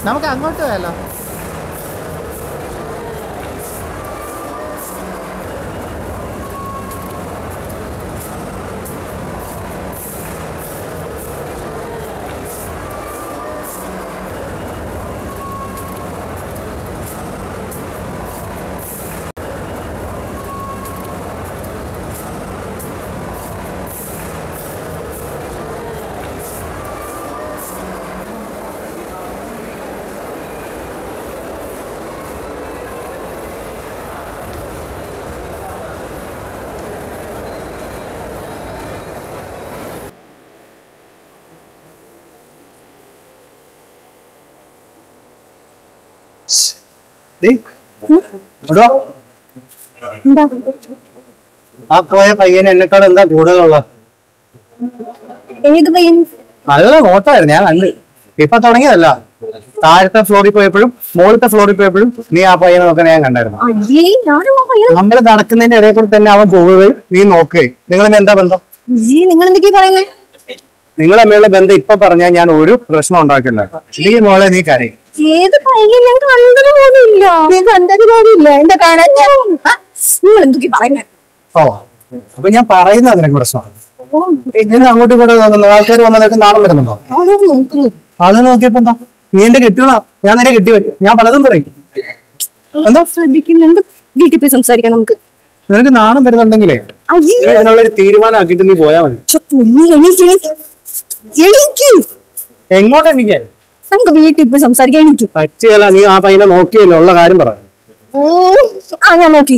നമുക്ക് അങ്ങോട്ട് പോയാലോ? ആ പോയ പയ്യന് എന്നെക്കാൾ എന്താ കൂടുതലുള്ള? നല്ല നോട്ടായിരുന്നു, ഞാൻ കണ്ട്. ഇപ്പൊ തുടങ്ങിയതല്ല, താഴത്തെ ഫ്ലോറിൽ പോയപ്പോഴും മുകളിലത്തെ ഫ്ലോറിൽ പോയപ്പോഴും നീ ആ പയ്യനെ നോക്കാൻ ഞാൻ കണ്ടായിരുന്നു. നമ്മള് നടക്കുന്നതിന്റെ ഇടയിൽ കൂടെ തന്നെ അവൻ പോവുകയും നീ നോക്കുകയും. നിങ്ങൾ എന്താ ബന്ധം? നിങ്ങൾ തമ്മിലുള്ള ബന്ധം ഇപ്പൊ പറഞ്ഞാൽ ഞാൻ ഒരു പ്രശ്നം ഉണ്ടാക്കില്ല. നീ മോളെ നീ കരയും. ഏത് പയ്യൻ ഞാൻ കണ്ടത് പോലുമില്ല. നീ കണ്ടത് പോലുമില്ല. എന്താ കാണാൻ നിങ്ങൾ എന്തൊക്കെ പറയുന്നത്? ഓ, അപ്പൊ ഞാൻ പറയുന്നത് അതിനൊക്കെ പ്രശ്നമാണ്. ഇങ്ങനെ അങ്ങോട്ടും ഇങ്ങോട്ടും നോക്കുന്നു. ആൾക്കാർ വന്നതൊക്കെ നാണം വരുന്നുണ്ടോ? ആള് നോക്കിയപ്പോ എന്താ? നീ എന്റെ കെട്ടിയോളാ, ഞാൻ നിന്നെ കെട്ടി വരും. ഞാൻ പലതും പറയും. എന്താ ശ്രദ്ധിക്കുന്നുണ്ട്? വീട്ടിൽ പോയി സംസാരിക്കാം നമുക്ക്. നിനക്ക് നാണം വരുന്നുണ്ടെങ്കിലേ അതിനുള്ളൊരു തീരുമാനമാക്കിട്ട് നീ പോയാ മതി. എങ്ങോട്ടാ എനിക്ക്? നമുക്ക് വീട്ടിൽ പോയി സംസാരിക്കാൻ എനിക്ക് പറ്റിയല്ല. നീ ആ പയ്യനെ നോക്കിയല്ലോ, ഉള്ള കാര്യം പറ. ഞാൻ നോക്കി.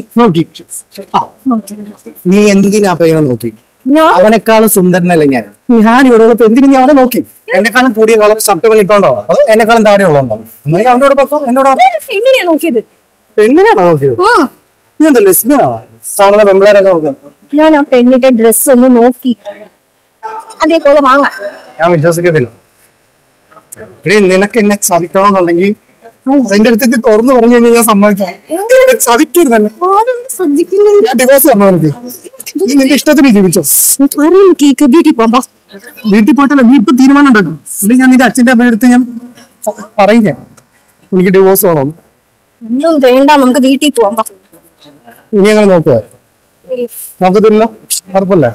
നീ എന്തിനാ പയ്യനെ നോക്കി? അവനെക്കാളും സുന്ദരനല്ലേ ഞാൻ. ഇവിടെ ഉള്ളപ്പോ എന്തിനും ഞാൻ അവനെ നോക്കി. എന്നെക്കാളും കൂടിയ കളർ ഷർട്ട് ഇട്ടോണ്ടോ അതോ എന്നെക്കാളും താഴെ ഉള്ളതുണ്ടോ? എന്നാലും അവനോട് പക്കം എന്നോട് എങ്ങനെയാ നോക്കിയത്? പെണ്ണിനാണോ നോക്കിയത്? നീ എന്താ ലെസ്ബിയനാണോ? സാധാരണ പെമ്പിളേരൊക്കെ നോക്കുന്നത്. ഞാൻ ആ പെണ്ണിന്റെ ഡ്രസ് ഒന്ന് നോക്കി, അതേപോലെ വാങ്ങാം. ഞാൻ വിശ്വസിക്കത്തില്ല. നിനക്ക് എന്നെ ചതിക്കണമെന്നുണ്ടെങ്കിൽ എന്റെ അടുത്തേക്ക് തുറന്നു പറഞ്ഞു കഴിഞ്ഞാൽ ഞാൻ സമ്മതിക്കാം. ചതിക്കരുതല്ലേ? ഡിവോഴ്സ് തരണോ എനിക്ക്? നീ നിന്റെ ഇഷ്ടത്തിന് ജീവിച്ചോ? വീട്ടിൽ പോകാം. വീട്ടിൽ പോയിട്ടല്ല, നീ ഇപ്പൊ തീരുമാനം ഉണ്ടാക്കും. അല്ലെങ്കിൽ ഞാൻ നിന്റെ അച്ഛന്റെ അമ്മയുടെ അടുത്ത് ഞാൻ പറയില്ല എനിക്ക് ഡിവോഴ്സ് വേണോ. ഒന്നും വേണ്ട, നമുക്ക് വീട്ടിൽ പോകാം. ഇനി ഞങ്ങൾ നോക്കുക. നോക്കത്തില്ല, ഉറപ്പല്ലേ?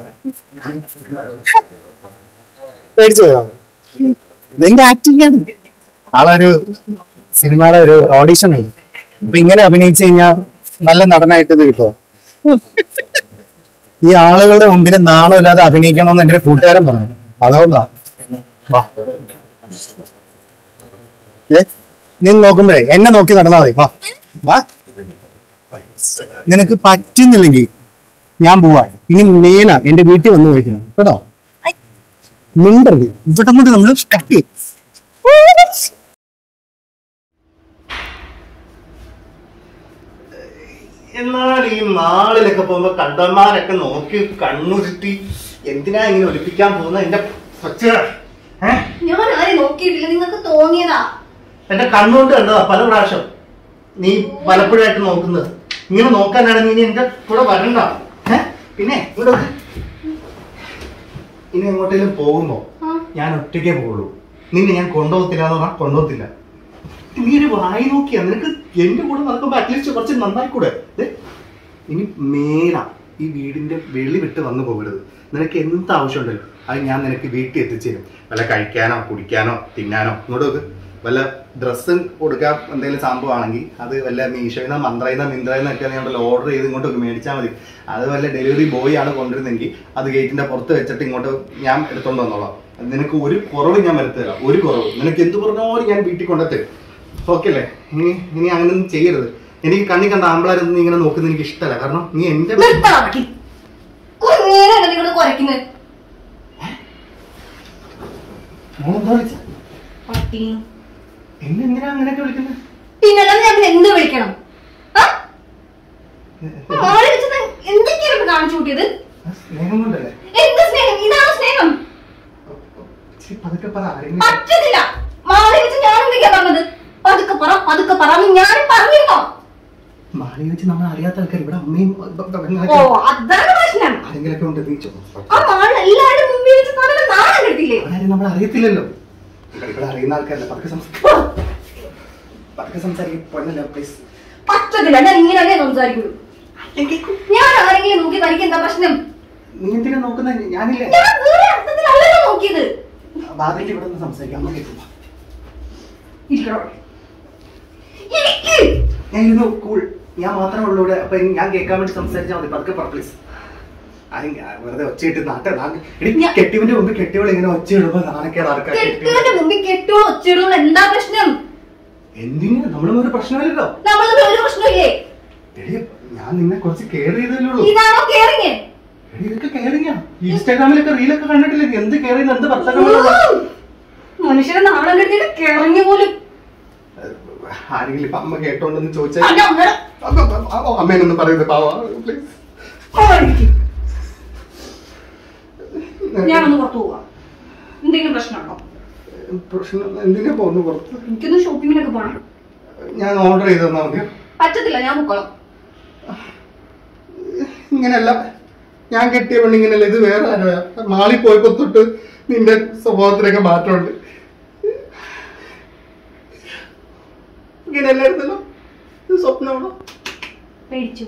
പേടിച്ചു പോയാ? നിന്റെ ആക്ടിങ് ആണ്. ആളൊരു സിനിമയുടെ ഒരു ഓഡീഷൻ ആണ്. അപ്പൊ ഇങ്ങനെ അഭിനയിച്ചു കഴിഞ്ഞാൽ നല്ല നടനായിട്ട് ഇത് കിട്ടുമോ? ഈ ആളുകളുടെ മുമ്പിൽ നാണമില്ലാതെ അഭിനയിക്കണമെന്ന് എന്റെ കൂട്ടുകാരൻ പറഞ്ഞു. അതുകൊണ്ടാ. നീ നോക്കുമ്പോഴേ എന്നെ നോക്കി നടന്നാൽ മതി. വാ. നിനക്ക് പറ്റുന്നില്ലെങ്കിൽ ഞാൻ പോവാ. ഇനി മേല എന്റെ വീട്ടിൽ വന്ന് കഴിക്കണം കേട്ടോ. മിണ്ടരുത്. ഇവിടെ കൊണ്ട് നമ്മൾ കട്ട് ചെയ്യും. എന്നാൽ ഈ നാളിലൊക്കെ പോകുമ്പോ കണ്ടന്മാരൊക്കെ നോക്കി കണ്ണുരുട്ടി എന്തിനാ ഇങ്ങനെ ഒലിപ്പിക്കാൻ പോകുന്ന എന്റെ ഞാൻ ആരെ നോക്കിയിട്ടില്ല, നിങ്ങൾക്ക് തോന്നിയതാ. എന്റെ കണ്ണുകൊണ്ട് കണ്ടതാ പല പ്രാവശ്യം. നീ പലപ്പോഴായിട്ട് നോക്കുന്നത്. ഇങ്ങനെ നോക്കാനാണ് നീ എന്റെ കൂടെ വരണ്ട. പിന്നെ ഇനി എങ്ങോട്ടേലും പോകുമ്പോ ഞാൻ ഒറ്റയ്ക്കേ പോകുള്ളൂ. നിന്നെ ഞാൻ കൊണ്ടുപോകത്തില്ല എന്ന് പറഞ്ഞാൽ കൊണ്ടുപോകത്തില്ല. നീ ഒരു വായി നോക്കിയാ നിനക്ക് എന്റെ കൂടെ നടക്കുമ്പോ അറ്റ്ലീസ്റ്റ് കുറച്ച് നന്നായിക്കൂടെ? ഇനി മേല ഈ വീടിന്റെ വെളി വിട്ട് വന്നു പോകരുത്. നിനക്ക് എന്ത് ആവശ്യമുണ്ടല്ലോ അത് ഞാൻ നിനക്ക് വീട്ടിൽ എത്തിച്ചേരും. വല്ല കഴിക്കാനോ കുടിക്കാനോ തിന്നാനോ ഇങ്ങോട്ട് വല്ല ഡ്രസ്സും കൊടുക്കാൻ എന്തെങ്കിലും സംഭവമാണെങ്കിൽ അത് വല്ല മീഷോയിന്നോ മന്ത്രയിന്നോ മിന്ത്രയിന്നൊക്കെ ഞാൻ ഓർഡർ ചെയ്ത് ഇങ്ങോട്ട് മേടിച്ചാൽ മതി. അത് വല്ല ഡെലിവറി ബോയ് ആണ് കൊണ്ടുവരുന്നെങ്കിൽ അത് ഗേറ്റിന്റെ പുറത്ത് വെച്ചിട്ട് ഇങ്ങോട്ട് ഞാൻ എടുത്തോണ്ട് വന്നോളാം. നിനക്ക് ഒരു കുറവ് ഞാൻ വരുത്തുതരാം. ഒരു കുറവ് നിനക്ക് എന്ത് പറഞ്ഞാലും ഞാൻ വീട്ടിൽ കൊണ്ടുത്തരും. ഓക്കെ അല്ലേ? ഇനി അങ്ങനെയൊന്നും ചെയ്യരുത്. എനിക്ക് കണ്ണി കണ്ട ആമ്പിളാരൊന്നും ഇങ്ങനെ നോക്കുന്നത് എനിക്ക് ഇഷ്ടമല്ല. കാരണം നീ എന്റെ എന്നെന്തിനാ അങ്ങനെയൊക്കെ വിളിക്കുന്നത്? പിന്നെ ഞാൻ എന്ത് വിളിക്കണം? എന്തൊക്കെയാണ് കാണിച്ചു കൂട്ടിയത്? സ്നേഹം കൊണ്ടല്ലേ? എന്ത് സ്നേഹം? ഇതാണ് സ്നേഹം. പറ്റത്തില്ല. മാറി വെച്ച് ഞാൻ എന്തൊക്കെയാ പറഞ്ഞത്? പതുക്കെ പറ, പതുക്കെ പറ. ഞാൻ പറഞ്ഞിരുന്നോ? മാറി വെച്ച് നമ്മൾ അറിയാത്ത ആൾക്കാർ ഇവിടെ അമ്മയും അതാണ് പ്രശ്നം. ആരെങ്കിലൊക്കെ ഉണ്ട്. ആ മാള് എല്ലാവരുടെ മുമ്പിൽ വെച്ച് നാണം കിട്ടില്ലേ? നമ്മൾ അറിയത്തില്ലല്ലോ. ഇവിടെ അറിയുന്ന ആൾക്കാരല്ല. പതുക്കെ പതുക്കെ സംസാരിക്കും പൊന്നല്ലോ പ്ലീസ്. പറ്റത്തില്ല, ഞാൻ ഇങ്ങനെയല്ലേ സംസാരിക്കുള്ളൂ. ഞാൻ ആരെങ്കിലും നോക്കി തനിക്ക് എന്താ പ്രശ്നം? നീ എന്തിനാ നോക്കുന്നത്? ഞാനില്ലേ, ഞാൻ വേറെ അർത്ഥത്തിലല്ലല്ലോ നോക്കിയത്. വാതിലിൽ ഇവിടെ നിന്ന് സംസാരിക്കാം. അമ്മ കേൾക്കുമ്പോ ഞാൻ ഇരുന്നു കൂൾ. ഞാൻ മാത്രമേ ഉള്ളൂ ഇവിടെ. അപ്പൊ ഞാൻ കേൾക്കാൻ വേണ്ടി സംസാരിച്ചാൽ മതി. പതുക്കെ പറ പ്ലീസ്. വെറുതെ ഒച്ചയിട്ട് കെട്ടിയവന്റെ മുമ്പ് കെട്ടിയവൾ ഇങ്ങനെ ഒച്ചയിടുമ്പോ നാണക്കേട് ആർക്കാ? കെട്ടിയവന്റെ മുമ്പിൽ കെട്ടുവോ ഒച്ചയിടുവോ എന്താ പ്രശ്നം? എന്തിനാ? നമ്മളൊന്നും ഒരു പ്രശ്നമില്ലല്ലോ. നമ്മളൊന്നും ഒരു പ്രശ്നമില്ലേ? ഞാൻ നിന്നെ കുറച്ച് കെയർ ചെയ്തല്ലേ. ഇതാണോ കെയറിങ്? ഇതൊക്കെ കെയറിങ്ങാ. ഇൻസ്റ്റാഗ്രാമിലൊക്കെ റീലൊക്കെ കണ്ടിട്ടില്ലേ? എന്ത് കെയർ ചെയ്യുന്ന, എന്ത് ഭർത്താക്കളുള്ള മനുഷ്യരെ നാളെ കെട്ടിയിട്ട് കെയറിങ് പോലും. ആരെങ്കിലും ഇപ്പൊ അമ്മ കേട്ടോണ്ടെന്ന് ചോദിച്ചാൽ അമ്മേനൊന്നും പറയുന്നത് പാവാ പ്ലീസ്. ഞാനൊന്ന് പുറത്തു പോവാം. എന്തെങ്കിലും പ്രശ്നമുണ്ടോ? പ്രശ്നം എന്തിനാ പോകുന്നു പുറത്ത്? എനിക്കൊന്ന് ഷോപ്പിങ്ങിനൊക്കെ പോകണം. ഞാൻ ഓർഡർ ചെയ്ത് തന്നാ മതിയോ? പറ്റത്തില്ല, ഞാൻ പൊക്കോളാം. ഇങ്ങനെയല്ല, ഞാൻ കെട്ടിയ പെണ്ണിങ്ങനെയല്ല. ഇത് വേറെ ആരോയാ? മാളി പോയപ്പോ തൊട്ട് നിന്റെ സ്വഭാവത്തിനൊക്കെ മാറ്റമുണ്ട്. ഇങ്ങനെയല്ലായിരുന്നല്ലോ. ഇത് സ്വപ്നമാണോ? പേടിച്ചു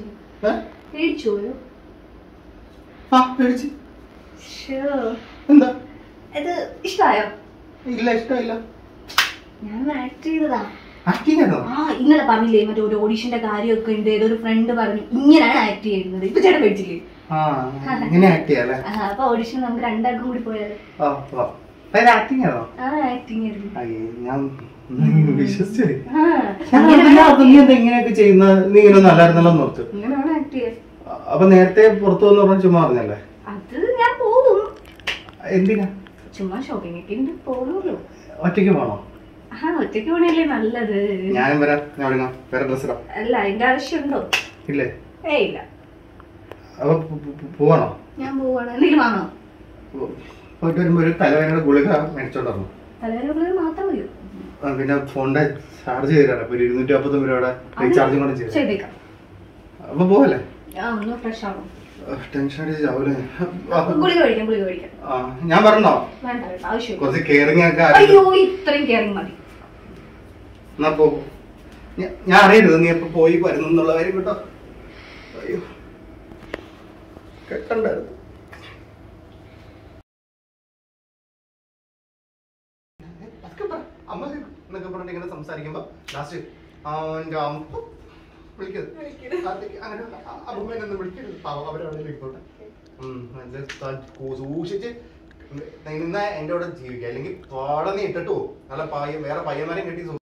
ആ പേടിച്ച്. എന്താ ഇത് ഇഷ്ടായോ? ഇല്ല, ഇഷ്ടമില്ല. ഞാൻ ആക്ട് ചെയ്തതാ. ഇന്നലെ പറഞ്ഞില്ലേ മറ്റേ ഒരു ഓഡിഷന്റെ കാര്യമൊക്കെ ഉണ്ട്. ഏതൊരു ഫ്രണ്ട് പറഞ്ഞു ഇങ്ങനെയാണ് ആക്ട് ചെയ്യുന്നത്. ഇപ്പൊ ചേട്ടൻ പേടിച്ചില്ലേ? അപ്പൊ ഓഡിഷൻ നമുക്ക് രണ്ടാൾക്കും കൂടി പോയാലോ? ഇങ്ങനെയൊക്കെ ചെയ്യുന്ന നീ ഇങ്ങനെ നല്ലായിരുന്നല്ലോ ഓർത്ത്. അപ്പൊ നേരത്തെ പുറത്തു വന്ന് പറഞ്ഞ ചുമ്മാ പറഞ്ഞല്ലേ? അത് ഞാൻ പോകും. എന്തിനാ? ചുമ്മാ ഷോപ്പിംഗ് ഒക്കെ ഉണ്ട്, പോകുമല്ലോ. ഒറ്റയ്ക്ക് പോണോ? ഒറ്റയ്ക്ക് പോണല്ലേ നല്ലത്. ഞാനും വരാം. വേറെ ഡ്രസ് ഇടാം. അല്ല, അതിന്റെ ആവശ്യമുണ്ടോ? ഇല്ലേ? ഇല്ല. അപ്പൊ പോവാണോ? ഞാൻ പോവാണ്. എന്തെങ്കിലും വാങ്ങോ? പോയിട്ട് വരുമ്പോ ഒരു തലവേദനയുടെ ഗുളിക മേടിച്ചോണ്ടോ? തലവേദന ഗുളിക മാത്രം മതിയോ? പിന്നെ ഫോണിന്റെ ചാർജ് ചെയ്തരാണ്. ഇപ്പൊ 250 രൂപയുടെ റീചാർജും കൂടെ ചെയ്തേക്കാം. അപ്പൊ പോവല്ലേ? ടെൻഷൻ അടിച്ചാവൂലേ? ഞാൻ പറഞ്ഞോ കുറച്ച് കെയറിങ് ഒക്കെ? ഇത്രയും കെയറിങ് മതി. എന്നാ പോ. ഞാൻ അറിയരുത് നീ എപ്പോ പോയി വരുന്നു എന്നുള്ള കാര്യം കേട്ടോ. അയ്യോ, കേട്ടണ്ടായിരുന്നു. അമ്മ എന്നൊക്കെ പറഞ്ഞിട്ട് ഇങ്ങനെ സംസാരിക്കുമ്പോ ലാസ്റ്റ് വിളിക്കരുത്. അങ്ങനെ അമ്മേനൊന്നും വിളിക്കരുത്. പാവം അവരവിടെ ഇരിക്കോട്ടെ. സൂക്ഷിച്ച് നിന്ന എന്റെ കൂടെ ജീവിക്കുക. അല്ലെങ്കിൽ പാടെ നീ ഇട്ടിട്ട് പോകും. നല്ല വേറെ പയ്യന്മാരെയും കെട്ടി